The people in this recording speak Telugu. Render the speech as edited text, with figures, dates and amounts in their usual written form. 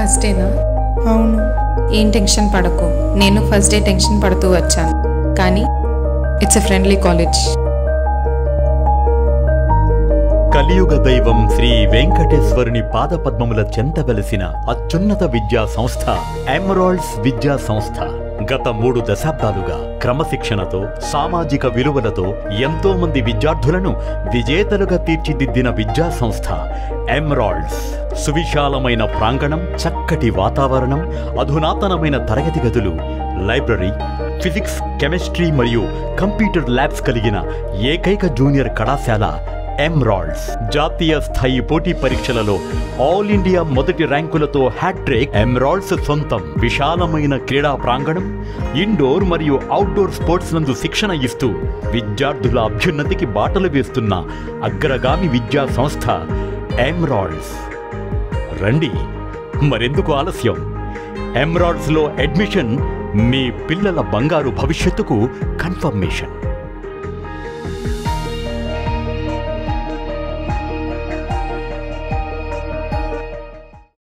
ఫస్ట్ డేనా? అవును. ఏం టెన్షన్ పడకు, నేను ఫస్ట్ డే టెన్షన్ పడుతూ వచ్చాను, కానీ ఇట్స్ ఎ ఫ్రెండ్లీ కాలేజ్. కలియుగ దైవం శ్రీ వెంకటేశ్వరుని పాదపద్మముల చెంత వెలసిన అత్యున్నత విద్యా సంస్థ ఎమరాల్డ్స్ విద్యా సంస్థ. గత 3 దశాబ్దాలుగా క్రమశిక్షణతో సామాజిక విలువలతో ఎంతో మంది విద్యార్థులను విజేతలుగా తీర్చిదిద్దిన విద్యా సంస్థ ఎమరాల్డ్స్. సువిశాలమైన ప్రాంగణం, చక్కటి వాతావరణం, అధునాతనమైన తరగతి గదులు, లైబ్రరీ, ఫిజిక్స్, కెమిస్ట్రీ మరియు కంప్యూటర్ ల్యాబ్స్ కలిగిన ఏకైక జూనియర్ కళాశాల ఎమరాల్డ్స్. జాతీయ స్థాయి పోటీ పరీక్షలలో ఆల్ ఇండియా మొదటి ర్యాంకులతో హ్యాట్రిక్. ఎమరాల్డ్స్ సొంతం విశాలమైన క్రీడా ప్రాంగణం, ఇండోర్ మరియు అవుట్డోర్ స్పోర్ట్స్ నందు శిక్షణ ఇస్తూ విద్యార్థుల అభ్యున్నతికి బాటలు వేస్తున్న అగ్రగామి విద్యా సంస్థ ఎమరాల్డ్స్. రండి, మరెందుకు ఆలస్యం? ఎమరాల్డ్స్లో అడ్మిషన్ మీ పిల్లల బంగారు భవిష్యత్తుకు కన్ఫర్మేషన్.